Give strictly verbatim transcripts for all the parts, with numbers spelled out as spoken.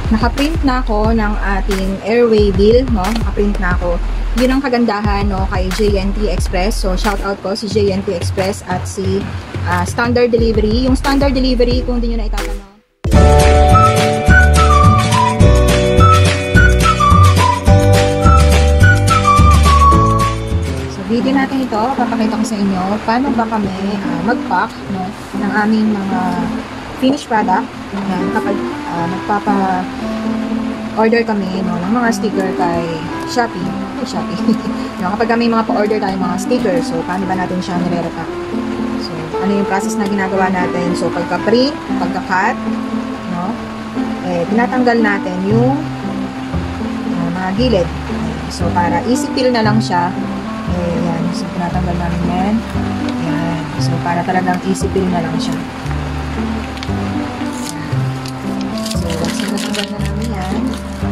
nakaprint na ako ng ating airway bill, no? Nakaprint na ako. Yun ang kagandahan, no, kay J N T Express. So, shout out ko si J N T Express at si uh, Standard Delivery. Yung Standard Delivery, kung di nyo na itatanong. So, video natin ito, papakita ko sa inyo paano ba kami uh, mag-pack, no, ng aming mga finished product. Yan, kapag uh, nagpapa-order kami, no, ng mga sticker kay Shopee. Ay, Shopee. No, kapag may mga pa-order tayo mga sticker, so paano ba natin siya nire-repack? So, ano yung process na ginagawa natin? So, pagka-print, pagka-cut, no, eh, tinatanggal natin yung uh, mga gilid. So, para easy peel na lang siya. Eh, yan. So, tinatanggal namin yan. Yan. So, para talagang easy peel na lang siya. Natanggal na namin yan.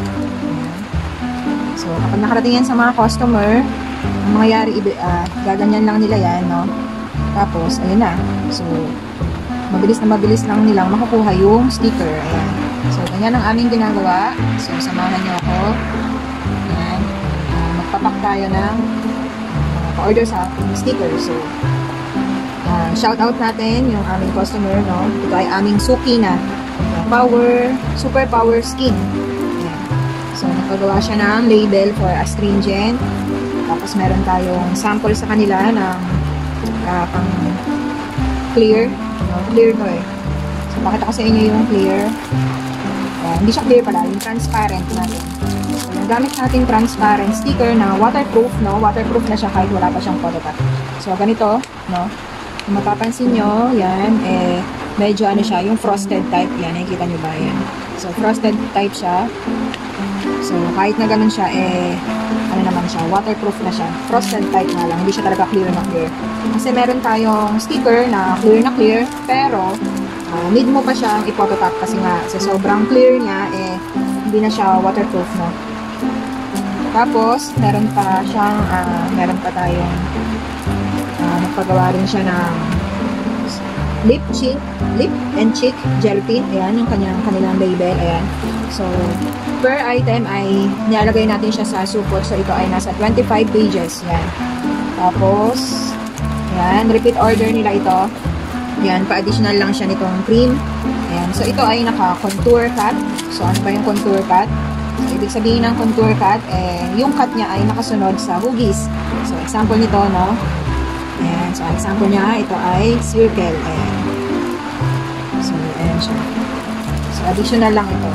So, kapag nakarating yan sa mga customer, ang mangyayari, uh, gaganyan lang nila yan, no? Tapos, ayun na. So, mabilis na mabilis lang nilang makukuha yung sticker. Ayan. So, ganyan ang aming ginagawa. So, samahan nyo ako. Ayan. Uh, magpapak tayo ng uh, pa-order sa sticker. So, uh, shout out natin yung aming customer, no? Ito ay aming suki na. Power, super power skin. Ayan. So, nagpagawa siya ng label for astringent. Tapos, meron tayong sample sa kanila ng uh, pang clear. No, clear to eh. So, pakita ko sa inyo yung clear. Ayan. Hindi siya clear pala, yung transparent natin. So, yung gamit natin transparent sticker na waterproof, no? Waterproof na siya kahit wala pa siyang photocopy. So, ganito, no? Kung mapapansin nyo, yan, eh, medyo ano siya, yung frosted type. Yan, nakikita nyo ba? Yan. So, frosted type siya. So, kahit na ganun siya, eh, ano naman siya, waterproof na siya. Frosted type nga lang, hindi siya talaga clear na clear. Kasi meron tayong sticker na clear na clear, pero, uh, need mo pa siyang ipototop kasi nga, sa sobrang clear niya, eh, hindi na siya waterproof, no? Tapos, meron pa siyang, uh, meron pa tayong, uh, nagpagawa rin siya ng lip cheek, lip and cheek gel pin. Ayan, yung kanyang kanilang label. Ayan. So, per item ay nilalagay natin siya sa support. So, ito ay nasa twenty-five pages. Ayan. Tapos, ayan, repeat order nila ito. Ayan, pa-additional lang siya nitong cream. Ayan. So, ito ay naka-contour cut. So, ano ba yung contour cut? So, ibig sabihin ng contour cut, eh, yung cut niya ay nakasunod sa hugis. So, example nito, no? Ayan. So, example niya, ito ay circle. Ayan. So, ayan siya. So, additional lang ito.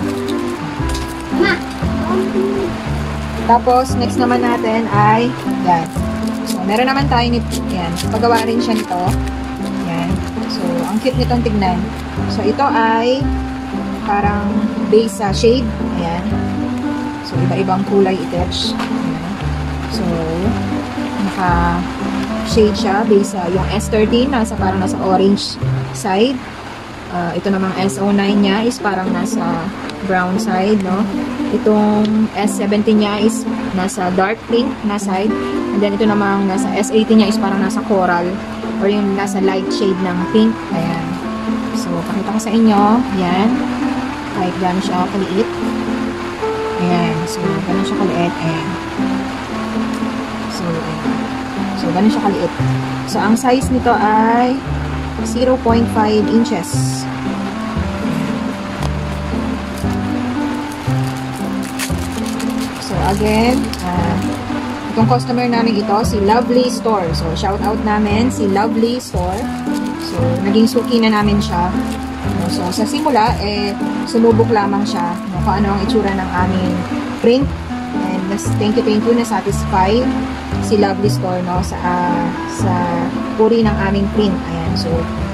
Tapos, next naman natin ay, ayan. So, meron naman tayo nito. Ayan. Pagawa rin siya nito. Ayan. So, ang cute nitong tignan. So, ito ay parang base sa shade. Ayan. So, iba-ibang kulay i-touch. Ayan. So, naka shade siya based sa yung S thirteen nasa parang nasa orange side. Uh, ito namang S oh nine niya is parang nasa brown side, no? Itong S seventeen niya is nasa dark pink na side. And then ito namang nasa S eighteen niya is parang nasa coral or yung nasa light shade ng pink. Ayan. So, pakita ko sa inyo. Ayan. Kahit gano'n siya kaliit. Ayan. So, gano'n siya kaliit. Ayan. So, ayan. So, ganun siya kaliit. So, ang size nito ay zero point five inches. So, again, uh, itong customer namin ito, si Lovely Store. So, shout out namin si Lovely Store. So, naging suki na namin siya. So, sa simula, eh, sumubok lamang siya no, kung ano ang itsura ng aming print. And thank you, thank you, na-satisfy si Lovely Store, no, sa uh, sa uri ng aming print. Ayan. So,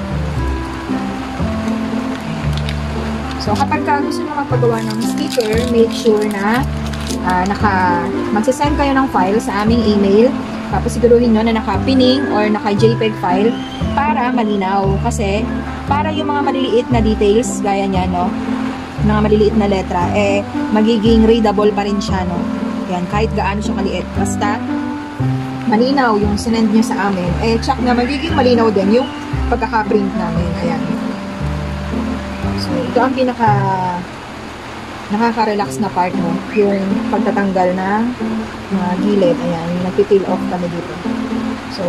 so kapag ka gusto nyo magpagawa ng sticker, make sure na uh, naka, magsasend kayo ng file sa aming email. Tapos siguruhin nyo na naka-pinning or naka-JPEG file para malinaw. Kasi, para yung mga maliliit na details, gaya niya, no, mga maliliit na letra, eh, magiging readable pa rin siya, no. Yan, kahit gaano siya kaliit. Basta, malinaw yung sinend nyo sa amin, eh, check na magiging malinaw din yung pagkaka-print namin. Ayan. So, ito ang pinaka nakaka-relax na part mo, yung pagtatanggal ng mga gilid. Ayan, yung nagpipeel off kami dito. So,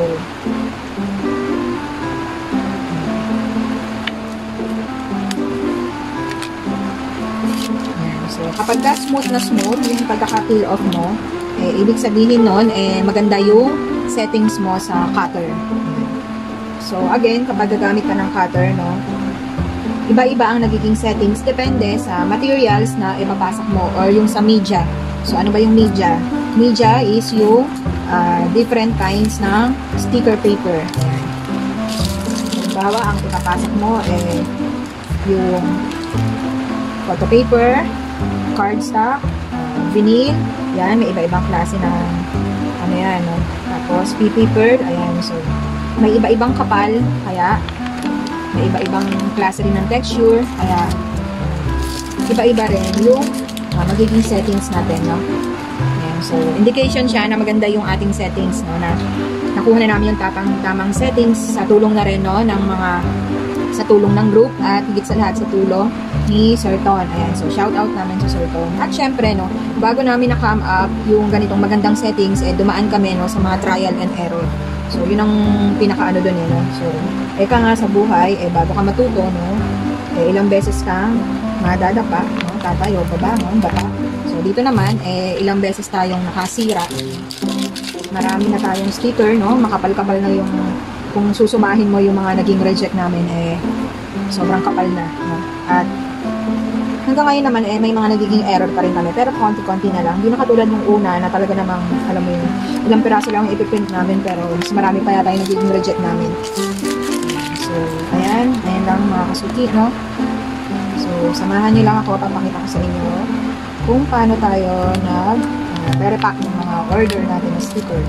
ayan. So, kapag ka smooth na smooth, yung pagkaka-peel off mo, eh, ibig sabihin nun, eh, maganda yung settings mo sa cutter. So, again, kapag gagamit ka ng cutter, no, iba-iba ang nagiging settings depende sa materials na ipapasok mo or yung sa media. So, ano ba yung media? Media is yung uh, different kinds ng sticker paper. Ayan. Halimbawa, ang ipapasok mo eh yung photo paper, cardstock, uh, vinyl. Yan, may iba-ibang klase ng ano yan, no? Tapos, p-paper. Ayan, so, may iba-ibang kapal, kaya may iba-ibang klase rin ng texture, kaya iba-iba rin yung uh, magiging settings natin, no? Ayan, so, indication siya na maganda yung ating settings, no? Na nakuha na namin yung tapang, tamang settings sa tulong na rin, no? Ng mga, sa tulong ng group at higit sa lahat sa tulong ni Sir Ton. Ayan, so, shout out namin sa Sir Ton. At syempre, no? Bago namin na-come up yung ganitong magandang settings, eh, dumaan kami, no? Sa mga trial and error. So, yun ang pinaka-ano dun eh, no? So, eka nga sa buhay, eh, bago ka matuto, no? Eh, ilang beses kang madadapa, no? Tatayo, babangon, baba. So, dito naman, eh, ilang beses tayong nakasira. Marami na tayong sticker, no? Makapal-kapal na yung, kung susumahin mo yung mga naging reject namin, eh, sobrang kapal na, no? At, hanggang ngayon naman, eh, may mga nagiging error pa rin kami. Pero konti-konti na lang. Hindi na katulad ng una na talaga namang, alam mo yun, ilang piraso lang yung ipiprint namin pero mas marami pa yata yung nagiging reject namin. So, ayan. Ayan lang mga kasuki, no? So, samahan nyo lang ako. Papakita ko sa inyo kung paano tayo nag uh, pre-pack ng mga order natin na sticker.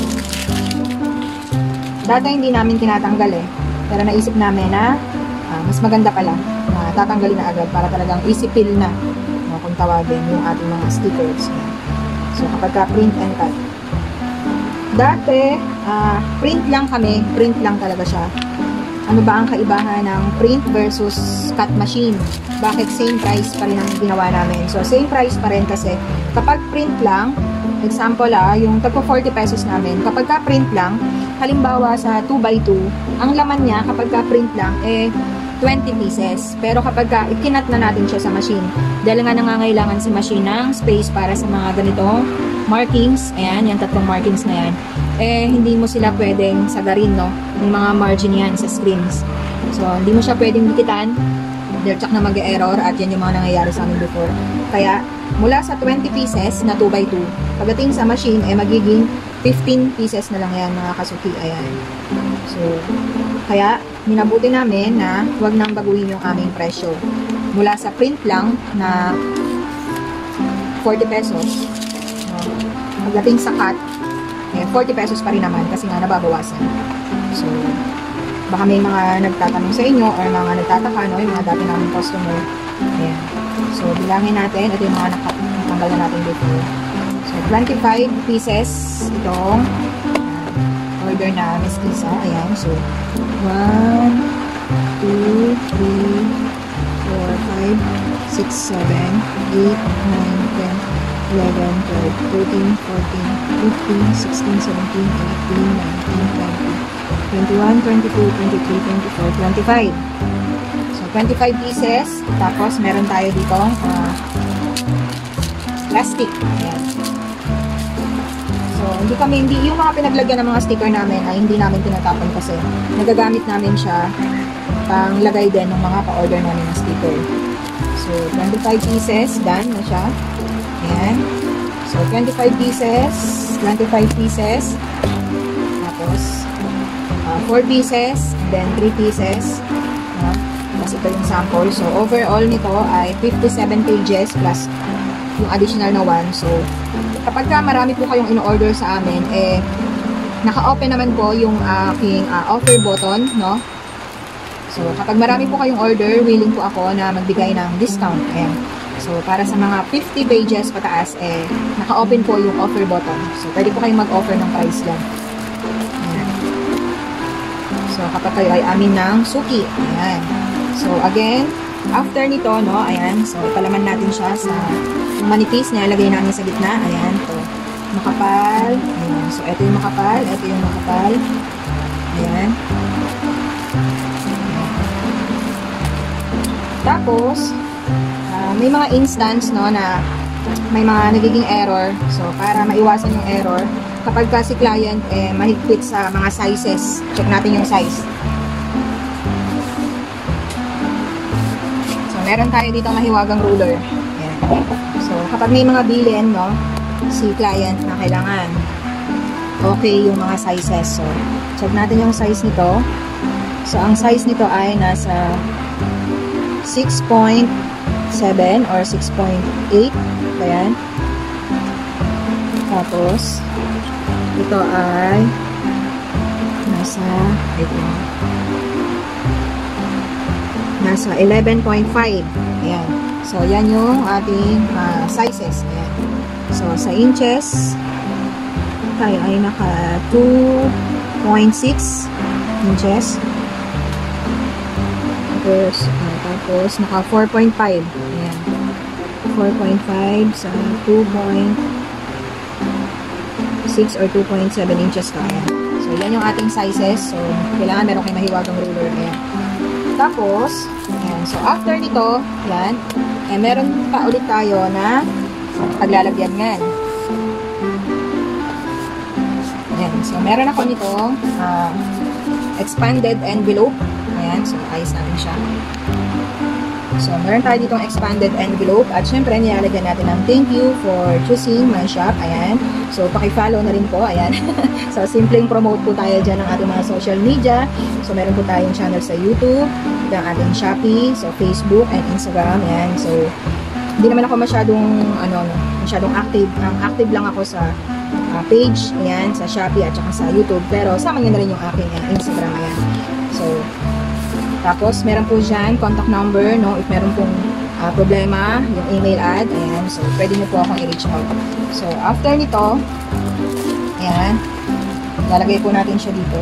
Dati hindi namin tinatanggal eh. Pero naisip namin na uh, mas maganda pala na tatanggalin na agad para talagang easy peel na, no, kung tawagin yung ating mga stickers. So, kapag ka print and cut. Dati, uh, print lang kami. Print lang talaga siya. Ano ba ang kaibahan ng print versus cut machine? Bakit same price pa rin ang ginawa namin? So, same price pa rin kasi kapag print lang, example ah, yung tagpo forty pesos namin, kapag ka print lang, halimbawa sa two by two, ang laman niya kapag ka print lang, eh, twenty pieces. Pero kapag ka, ikinat na natin siya sa machine, dahil nga nangangailangan si machine ng space para sa mga ganitong markings, ayan, yung tatlong markings na yan, eh, hindi mo sila pwedeng sagarin, no? Yung mga margin yan sa screens. So, hindi mo siya pwedeng dikitan, dahil tsak na mag-error, at yan yung mga nangyayari sa amin before. Kaya, mula sa twenty pieces na two by two, pagdating sa machine, eh, magiging fifteen pieces na lang yan, mga kasuki, ayan. So, kaya, minabuti namin na huwag nang baguhin yung aming presyo. Mula sa print lang na forty pesos, no, pagdating sa cut, eh, forty pesos pa rin naman kasi nga nababawasan. So, baka may mga nagtatanong sa inyo or mga nagtataka, no, yung mga dati namin customer. Ayan. So, bilangin natin. Ito yung mga nakatanggal na natin dito. So, twenty-five pieces itong order na Miss Lisa. Ayan. So, one, two, three, four, five, six, seven, eight, nine, ten, eleven, twelve, thirteen, fourteen, fifteen, sixteen, seventeen, eighteen, nineteen, twenty, twenty-one, twenty-two, twenty-three, twenty-four, twenty-five. So, twenty-five pieces. Tapos, meron tayo dito uh, plastic. Ayan. So, hindi kami, hindi, yung mga pinaglagyan ng mga sticker namin ay hindi namin tinatapon kasi nagagamit namin siya pang lagay din ng mga pa-order namin ng sticker. So, twenty-five pieces, done na siya. Ayan. So, twenty-five pieces, twenty-five pieces. Tapos, uh, four pieces, then three pieces. Uh, tapos ito yung sample. So, overall nito ay fifty-seven pages plus yung additional na one. So, kapag ka marami po kayong in-order sa amin, eh, naka-open naman po yung aking uh, offer button, no? So, kapag marami po kayong order, willing po ako na magbigay ng discount. Ayan. So, para sa mga fifty pages pataas, eh, naka-open po yung offer button. So, pwede po kayong mag-offer ng price dyan. Ayan. So, kapag kayo ay amin ng suki. Ayan. So, again, after nito, no, ayan, so ipalaman natin siya sa yung manipis na ilagay namin sa gitna. Ayan, to makapal. Ayan, so ito yung makapal, ito yung makapal. Ayan. Tapos, uh, may mga instance, no, na may mga nagiging error. So, para maiwasan yung error, kapag ka si client eh, mahigpit sa mga sizes, check natin yung size. So, meron tayo dito mahiwagang ruler. Ayan. So, kapag may mga bilin, no, si client na kailangan okay yung mga sizes. So, check natin yung size nito. So, ang size nito ay nasa six point seven or six point eight. Ayan. Tapos, ito ay nasa ito, nasa eleven point five. Ayan. So, yan yung ating uh, sizes. Ayan. So, sa inches, tayo ay naka two point six inches. Tapos, uh, tapos naka four point five. Ayan. four point five sa two point six or two point seven inches ka. Ayan. So, yan yung ating sizes. So, kailangan meron kayo mahiwagang ruler. Ayan. Tapos, ayan. So, after nito, yan, eh, meron pa ulit tayo na paglalagyan nga. Ayan. So, meron ako nitong uh, expanded envelope. Ayan. So, ayos natin siya. So, meron tayo ditong expanded envelope. At syempre, nilalagyan natin ng thank you for choosing my shop. Ayan. So, paki-follow na rin po. Ayan. So, simpleng promote po tayo dyan ng ating mga social media. So, meron po tayong channel sa YouTube, ng ating Shopee, so Facebook and Instagram. Ayan. So, hindi naman ako masyadong, ano, masyadong active. Ang active lang ako sa uh, page. Ayan. Sa Shopee at saka sa YouTube. Pero, sama nyo na rin yung aking uh, Instagram. Ayan. So, tapos, meron po dyan, contact number, no? If meron pong uh, problema, yung email ad, ayan. So, pwede nyo po akong i-reach out. So, after nito, ayan, lalagay po natin siya dito.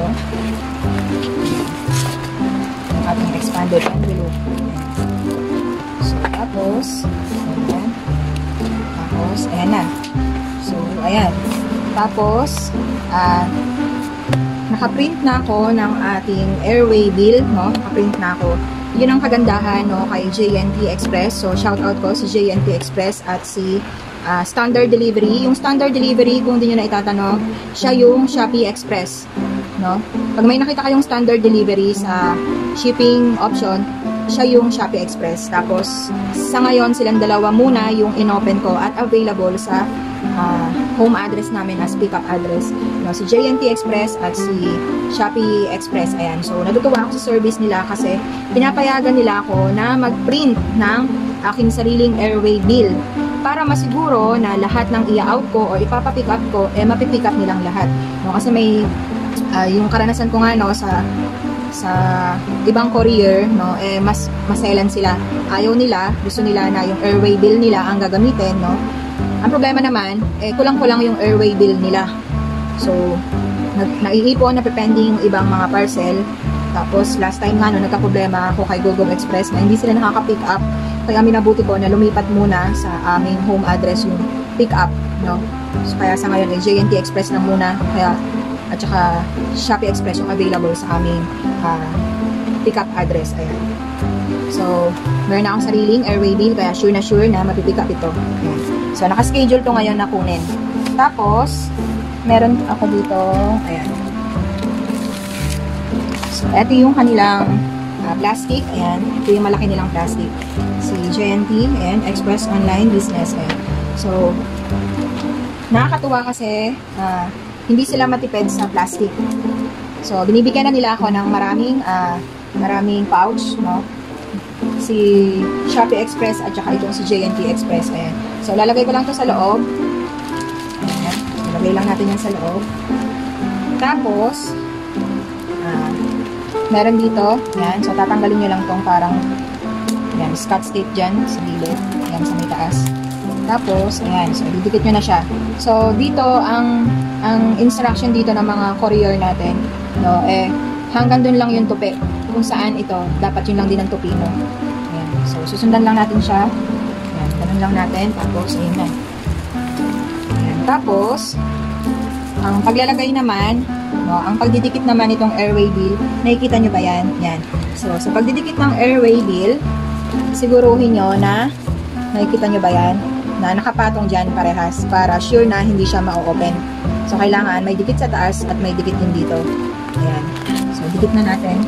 Yung ating expanded envelope. So, tapos, ayan. Tapos, ayan na. So, ayan. Tapos, ah, uh, nakaprint na ako ng ating airway bill, no? Nakaprint na ako. Yun ang kagandahan, no, kay J N T Express. So, shout out ko si J N T Express at si uh, Standard Delivery. Yung Standard Delivery, kung hindi nyo na itatanong, siya yung Shopee Express, no? Pag may nakita kayong Standard Delivery sa shipping option, siya yung Shopee Express. Tapos, sa ngayon, silang dalawa muna yung inopen ko at available sa uh, home address namin as pickup address. No, si J N T Express at si Shopee Express. Ayan. So, natutuwa ako sa service nila kasi pinapayagan nila ako na mag-print ng aking sariling airway bill para masiguro na lahat ng i-out ko o ipapapick up ko, eh, mapipick up nilang lahat. No, kasi may, uh, yung karanasan ko nga, no, sa sa ibang courier, no, eh, mas maselan sila. Ayaw nila, gusto nila na yung airway bill nila ang gagamitin, no. Ang problema naman, eh, kulang-kulang yung airway bill nila. So, naiipon na pending yung ibang mga parcel. Tapos, last time nga, no, nagka-problema ako kay Google Express na hindi sila nakaka-pick up. Kaya minabuti ko na lumipat muna sa aming home address yung pick up, no. So, kaya sa ngayon, eh, J N T Express lang muna. Kaya, at saka Shopee Express yung available sa aming uh, pick up address. Ayan. So, meron na akong sariling airway bill, kaya sure na sure na mapipick up ito. Ayan. So, nakaschedule to ngayon na kunin. Tapos, meron ako dito, ayan. So, ito yung kanilang uh, plastic, ayan. Ito yung malaki nilang plastic. Si J N T, ayan, Express Online Business, ayan. So, nakakatuwa kasi, uh, hindi sila matipid sa plastic. So, binibigyan na nila ako ng maraming, uh, maraming pouch, no? Si Shopee Express at saka itong si J N T Express, ayan. So, lalagay ko lang to sa loob. Ayan. Lalagay lang natin yan sa loob. Tapos, ah, meron dito. Ayan. So, tatanggalin nyo lang tong parang, ayan, scotch tape dyan sa gilid. Ayan, sa may taas. Tapos, ayan. So, didikit nyo na siya. So, dito, ang, ang instruction dito ng mga courier natin, no, eh, hanggang dun lang yung tupi. Kung saan ito, dapat yun lang din ang tupi mo. Ayan. So, susundan lang natin siya. Ayan, ganun lang natin. Tapos, ayun na. Ayan, tapos, ang paglalagay naman, no, ang pagdidikit naman itong airway bill, nakikita nyo ba yan? Yan. So, sa pagdidikit ng airway bill, siguruhin nyo na, nakikita nyo ba yan? Na nakapatong dyan parehas para sure na hindi siya ma-open. So, kailangan may dikit sa taas at may dikit din dito. Ayan. So, dikit na natin.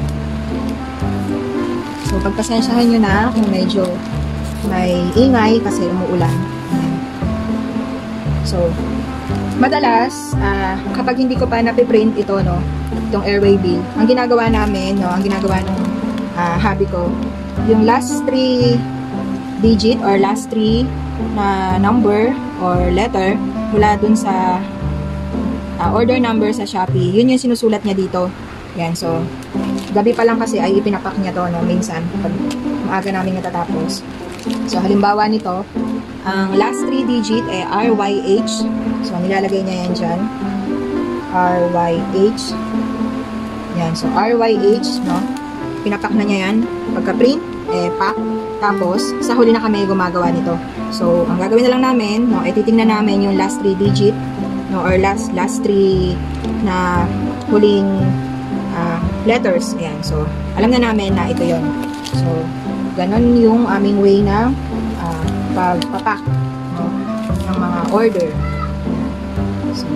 So, pagpasensyahan nyo na kung medyo may ingay kasi umuulan. Ayan. So, madalas, uh, kapag hindi ko pa napiprint ito, no, itong airway bill, ang ginagawa namin, no, ang ginagawa ng uh, hubby ko, yung last three digit or last three na number or letter mula dun sa uh, order number sa Shopee, yun yung sinusulat niya dito. Yan, so, gabi pa lang kasi ay ipinapak niya to, no, minsan, pag maaga namin natatapos. So, halimbawa nito, ang last three digit ay R Y H. So, nilalagay niya yan dyan. R Y H. Yan, so, R Y H, no, pinapak na niya yan. Pagka-print, eh, pack. Tapos, sa huli na kami gumagawa nito. So, ang gagawin na lang namin, no, eh, titingnan namin yung last three digit, no, or last, last three na huling uh, letters. Ayan, so, alam na namin na ito yon. So, ganon yung aming way na uh, pagpapak, no, ng mga order. So,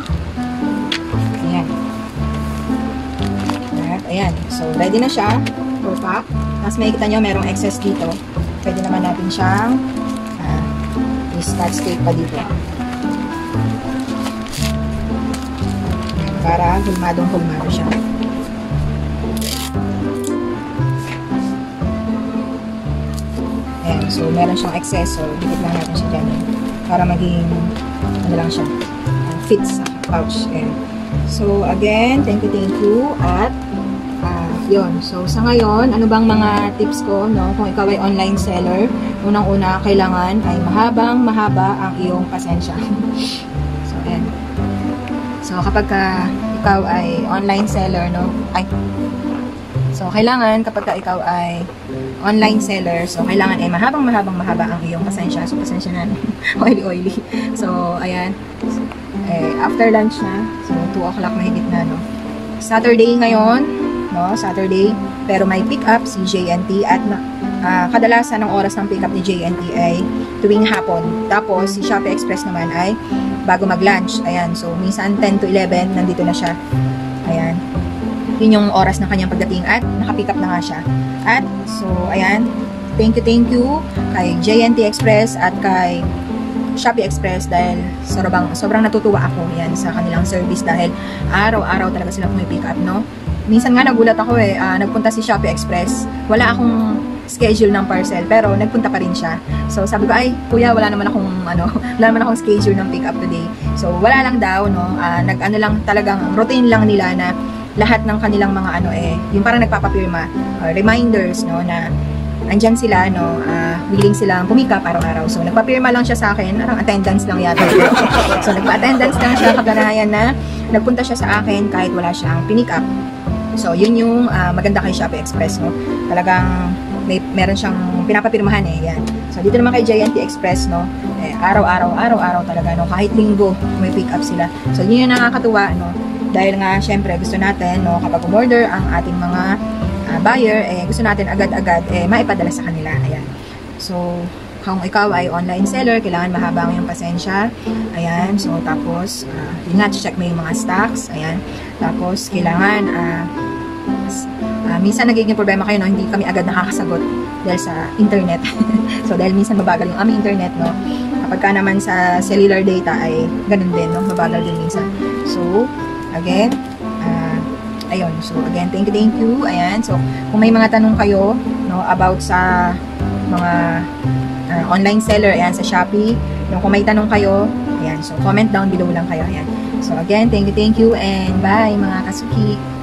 ayan. At, ayan. So, ready na siya for pack. Tapos makikita nyo, merong excess dito. Pwede naman natin siyang uh, i-scotch tape pa dito. Para hulmadong-hulmado siya. Ayan. So, meron siyang excess. So, dikit lang natin siya dyan. Para maging, ano lang siya, uh, fits sa pouch. Ayan. So, again, thank you, thank you. At, yun. So, sa ngayon, ano bang mga tips ko, no? Kung ikaw ay online seller, unang-una, kailangan ay mahabang mahaba ang iyong pasensya. So, ayan. So, kapag ka ikaw ay online seller, no? Ay. So, kailangan kapag ka ikaw ay online seller, so, kailangan ay mahabang mahabang mahaba ang iyong pasensya. So, pasensya na, oily-oily. So, ayan. Eh, after lunch na, so, two o'clock mahigit na, no? Saturday ngayon, no, Saturday, pero may pick up si J N T at uh, kadalasan ng oras ng pick up ni J N T ay tuwing hapon. Tapos si Shopee Express naman ay bago mag-lunch. Ayan, so minsan ten to eleven nandito na siya. Ayan. Yun yung oras ng kanyang pagdating at naka-pick up na nga siya. At so ayan, thank you thank you kay J N T Express at kay Shopee Express dahil sobrang sobrang natutuwa ako yan sa kanilang service dahil araw-araw talaga sila pumipick up, no. Minsan nga nagulat ako eh, uh, nagpunta si Shopee Express. Wala akong schedule ng parcel, pero nagpunta pa rin siya. So sabi ko, ay kuya, wala naman akong ano, wala naman akong schedule ng pick up today. So wala lang daw, no, uh, nag-ano lang talagang routine lang nila na lahat ng kanilang mga ano eh, yung parang nagpapapirma, uh, reminders, no, na andyan sila, no, uh, willing silang pumikap araw-araw. So nagpapirma lang siya sa akin, parang attendance lang yata. So nagpa-attendance lang siya, kaganayan na nagpunta siya sa akin kahit wala siyang pinick up. So, yun yung uh, maganda kay Shopee Express, no? Talagang may, meron siyang pinapapirmahan eh, yan. So, dito naman kay J N T Express, no? Eh, araw-araw, araw-araw talaga, no? Kahit linggo, may pick up sila. So, yun yung nakakatuwa, no? Dahil nga, syempre, gusto natin, no? Kapag umorder ang ating mga uh, buyer, eh, gusto natin agad-agad, eh, maipadala sa kanila. Ayan. So, kung ikaw ay online seller, kailangan mahaba mo yung pasensya. Ayan. So, tapos, uh, yun nga, check mo yung mga stocks. Ayan. Tapos, kailangan, uh, uh, minsan nagiging problema kayo, no? Hindi kami agad nakakasagot dahil sa internet. So, dahil minsan mabagal yung aming internet, no? Kapag ka naman sa cellular data ay ganun din, no? Mabagal din minsan. So, again, uh, ayun. So, again, thank you, thank you. Ayan. So, kung may mga tanong kayo, no, about sa mga uh, online seller, ayan, sa Shopee, no, kung may tanong kayo, ayan, so, comment down below lang kayo, ayan. So, again, thank you, thank you, and bye, mga kasuki.